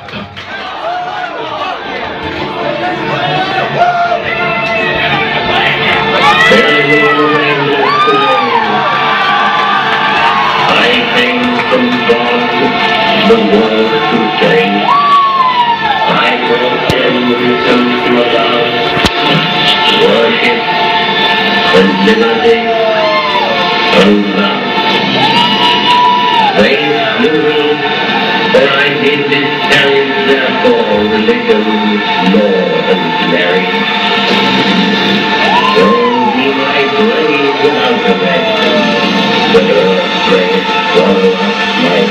I came from God, the world to change. I brought them to love, worship, and liberty, and love. They slew me, but I did discourage therefore religion, law, and marriage. So be my grave without a rest, the earth may swallow up my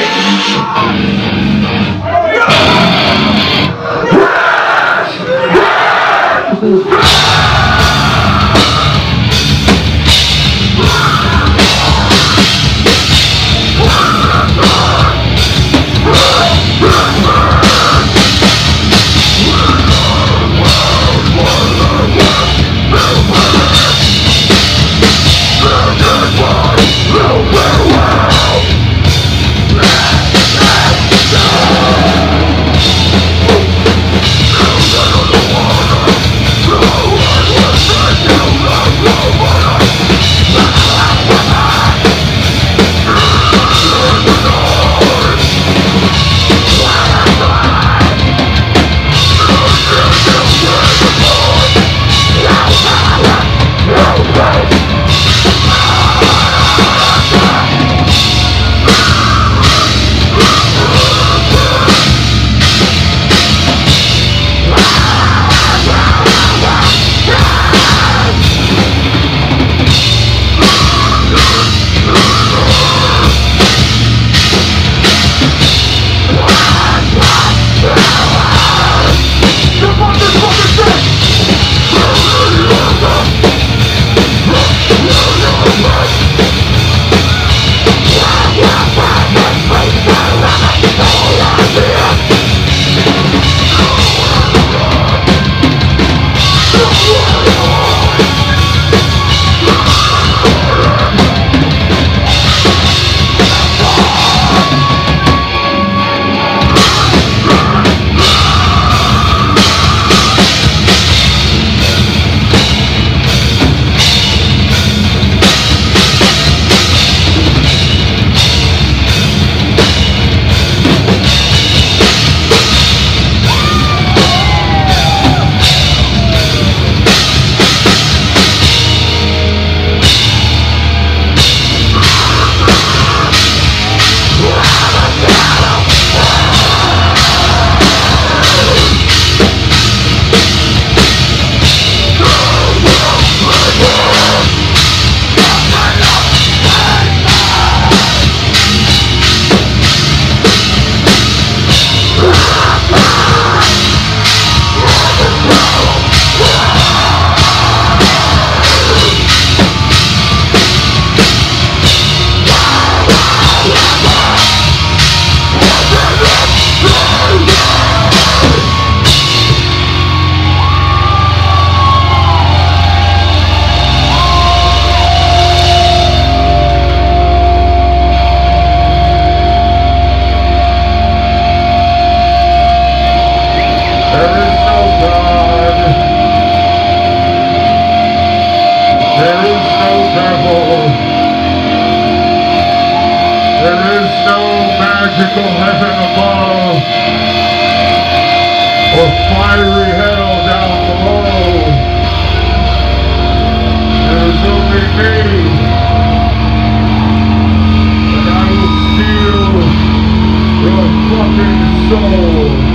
magical heaven above, or fiery hell down below. There's only me, and I will steal your fucking soul.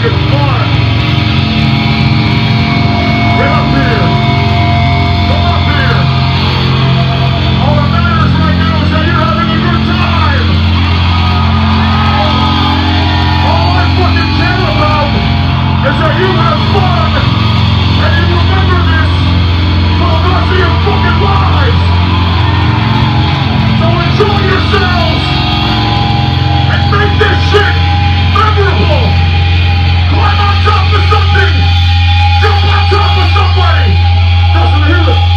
having fun. Get up here. Come up here. All that matters right now is that you're having a good time. All I fucking care about is that you have fun. And you remember this for the rest of your fucking lives. So enjoy yourselves. And make this shit memorable. Climb on top of something. Jump on top of somebody. Doesn't hear it.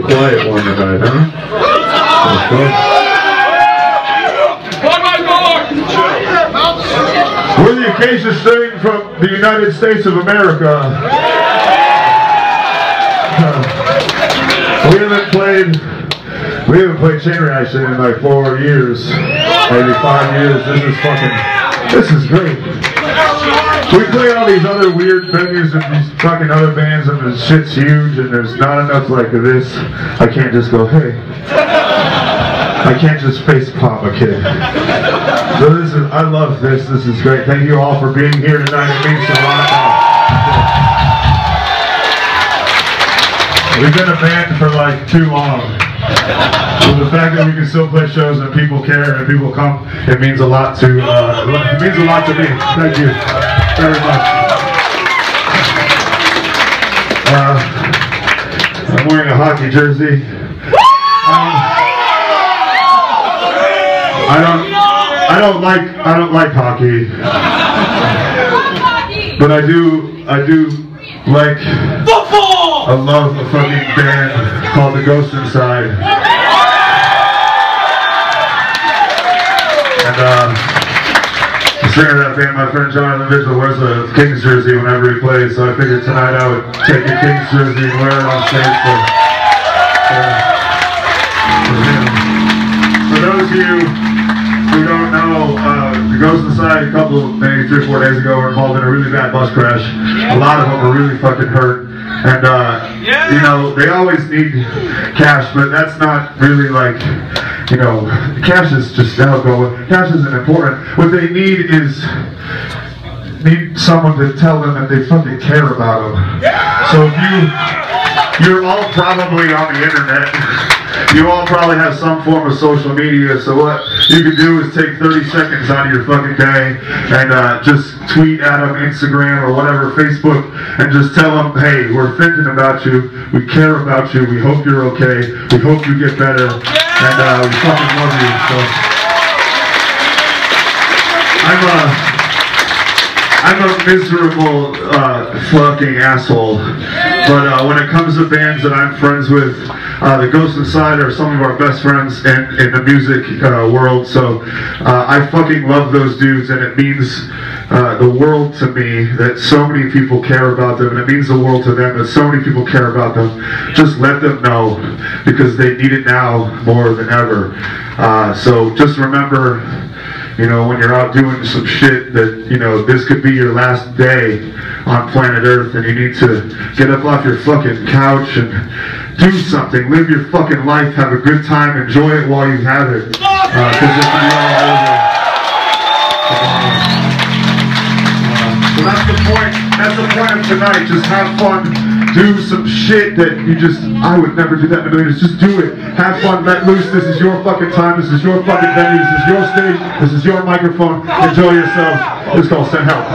quiet one tonight, huh? We're the Acacia Strain from the United States of America. We haven't played Chain Reaction in like 4 years, maybe 5 years. This is great. We play all these other weird venues and these fucking other bands, and the shit's huge, and there's not enough like this. I can't just go, hey. I can't just face pop a kid. So I love this. This is great. Thank you all for being here tonight. It means a lot. We've been a band for like too long. So the fact that we can still play shows and people care and people come, it means a lot to it means a lot to me. Thank you very much. I'm wearing a hockey jersey. I don't like hockey, but I do like football. I love a fucking band called The Ghost Inside, and the singer of that band, my friend Jonathan Mitchell, wears a Kings jersey whenever he plays, so I figured tonight I would take a Kings jersey and wear it on stage for him. For those of you who don't know, The Ghost Inside, maybe 3 or 4 days ago, were involved in a really bad bus crash. A lot of them were really fucking hurt. And, you know, they always need cash, but that's not really like, you know, cash is just outgoing. Cash isn't important. What they need is someone to tell them that they fucking care about them. So if you're all probably on the internet. You all probably have some form of social media, so what you can do is take 30 seconds out of your fucking day and just tweet at them, Instagram or whatever, Facebook, and just tell them, hey, we're thinking about you, we care about you, we hope you're okay, we hope you get better, and we fucking love you. So I'm a miserable fucking asshole, but when it comes to bands that I'm friends with, The Ghost Inside are some of our best friends in the music world, so I fucking love those dudes, and it means the world to me that so many people care about them, and it means the world to them that so many people care about them. Just let them know, because they need it now more than ever. So just remember, you know, when you're out doing some shit that, you know, this could be your last day on planet Earth, and you need to get up off your fucking couch and do something. Live your fucking life. Have a good time. Enjoy it while you have it. Because it can be all over. So that's the point. That's the point of tonight. Just have fun. Do some shit that I would never do that in a million. Just do it. Have fun, let loose. This is your fucking time. This is your fucking venue. This is your stage. This is your microphone. Enjoy yourselves. Let's go. Send help.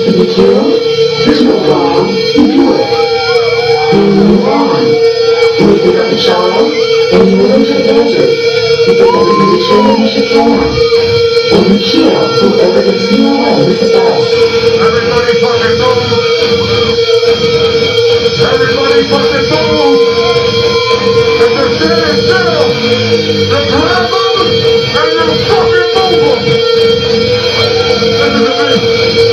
to be killed? There's no wrong. You do it. You move on. You pick up the child, and you move to the desert. You pick up as many children as you can. And you kill whoever gets in your way. This is us. Everybody fucking move! Everybody fucking move! If they're standing still, then grab them and then fucking move them! Listen to me!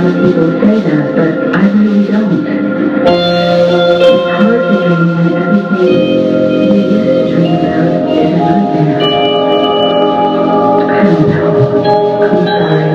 lot of people say that, but I really don't. It's hard to dream when everything you used to dream about is a nightmare. I don't know. I'm sorry.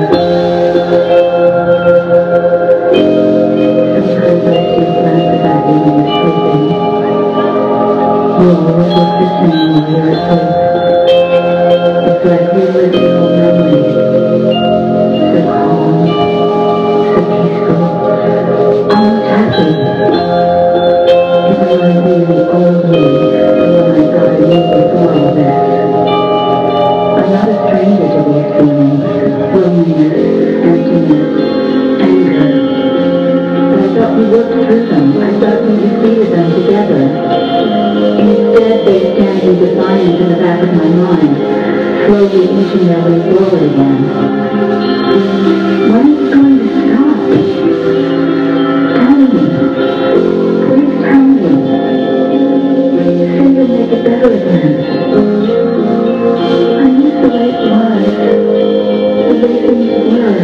Sometimes I feel glad about you when you're sleeping. You always look the same while you're asleep. It's like reliving old memories. So calm, so peaceful, almost happy. It reminds me of the old me, the one I thought I knew before all this. I'm not a stranger to these feelings, loneliness, emptiness, anger. But I thought we worked through them. I thought we defeated them together. Instead, they stand in defiance in the back of my mind, slowly inching their way forward again. When is it going to stop? Tell me. Please tell me. Say you'll make it better again. I miss the way it was. The way things were.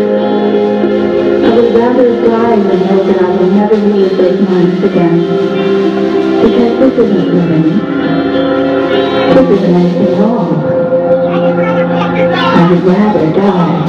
I would rather die than know that I will never relive those moments again. Because this isn't living. This isn't anything at all. I would rather die.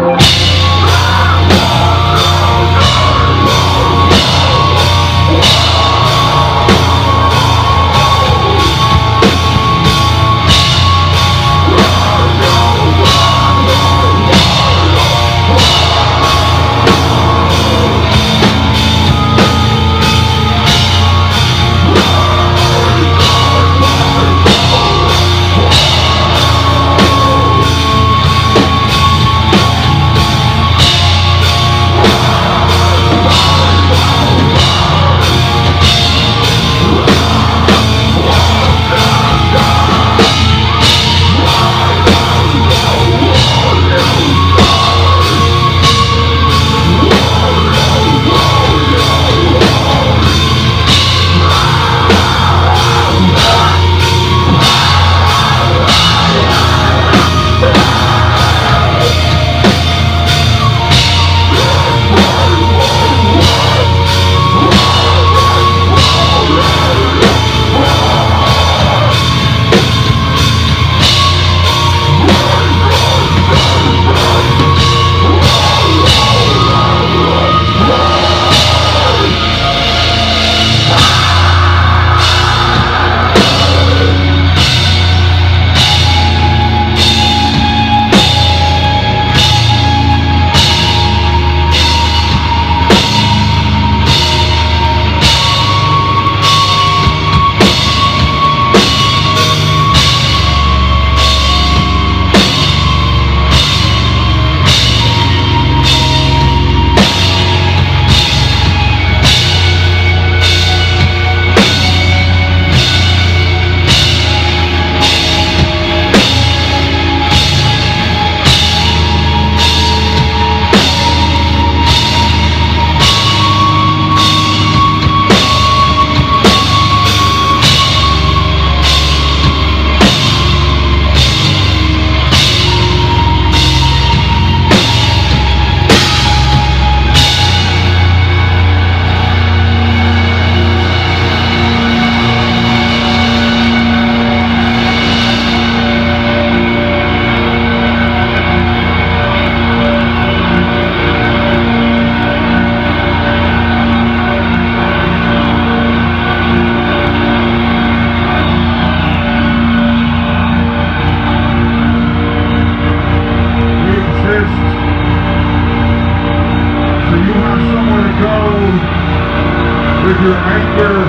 with your anger,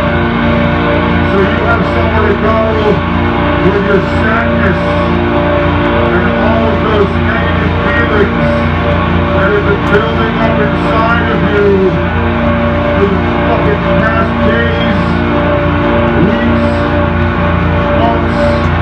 so you have somewhere to go with your sadness and all of those negative feelings that have been building up inside of you for the fucking past days, weeks, months.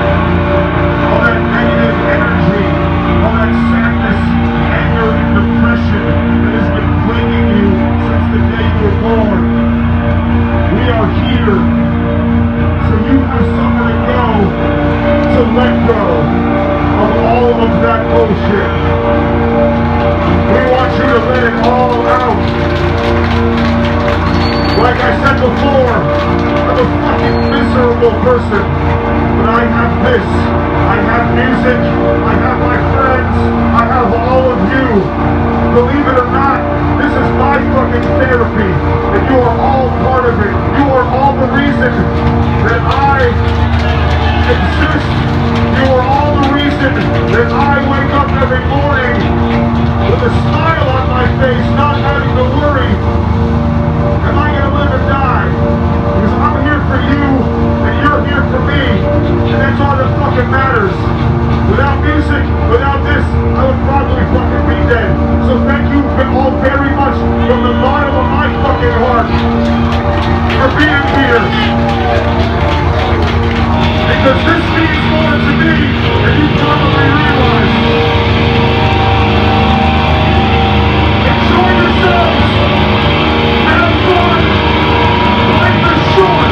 All that negative energy, all that sadness, anger, and depression that has been plaguing you since the day you were born. We are here, so you have somewhere to go to let go of all of that bullshit. We want you to to let it all out. Like I said before, I'm a fucking miserable person. But I have this. I have music. I have my friends. I have all of you. Believe it or not, this is my fucking therapy. And you are all part of it. You are all the reason that I exist. You are all the reason that I wake up every morning with a smile on my face, not having to worry, am I going to live or die? Because I'm here for you, and you're here for me, and that's all that fucking matters. Without music, without this, I would probably fucking be dead. So thank you all very much from the bottom of my fucking heart for being here. Because this means more to me than you probably realize. Enjoy yourselves! Have fun! Life is short!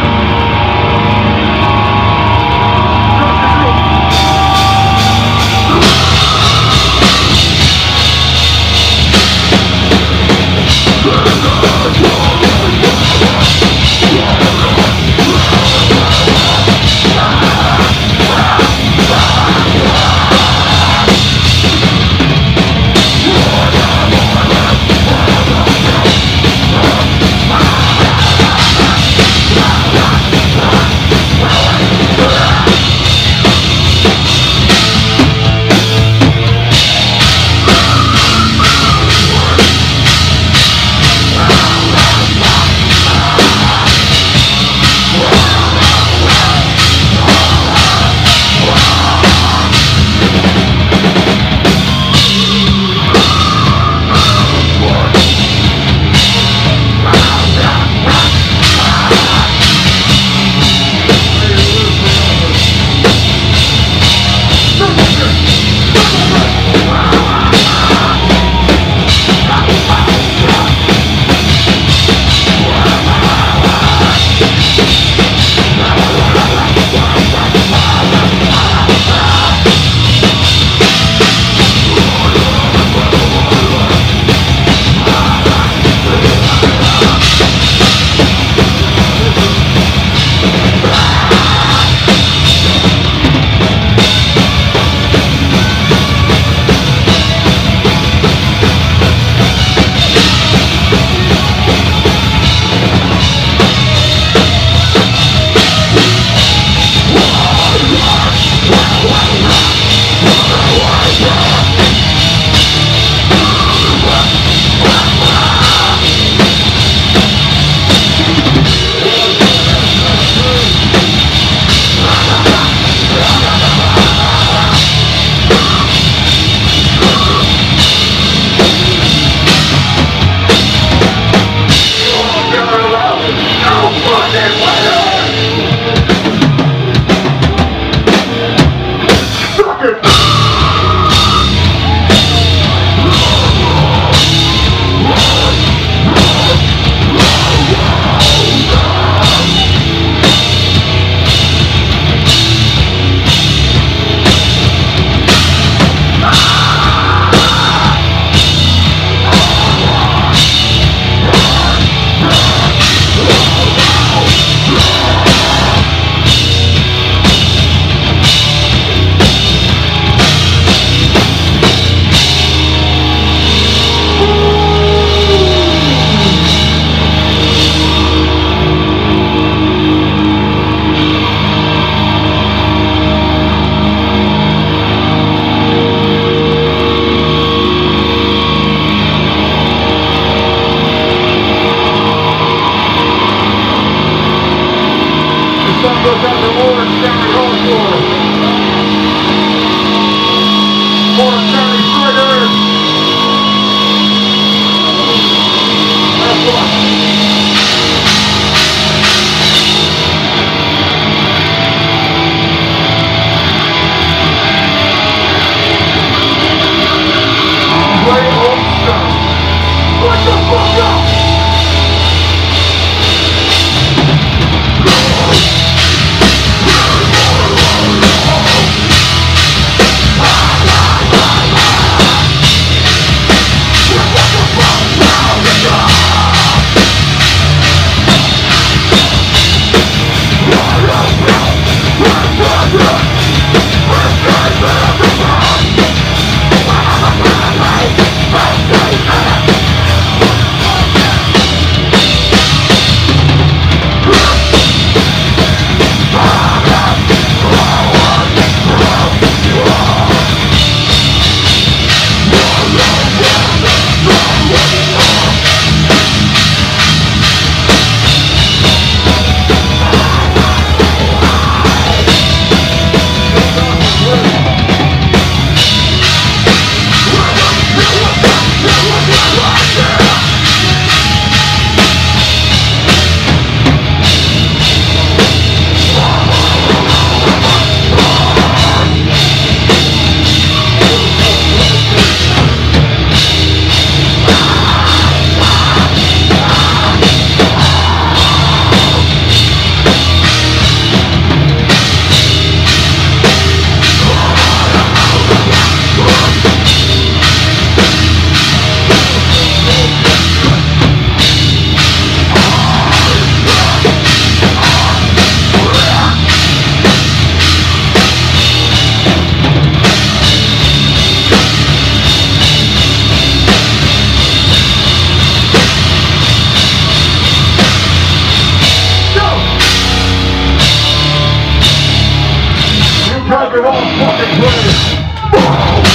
You're all fucking players.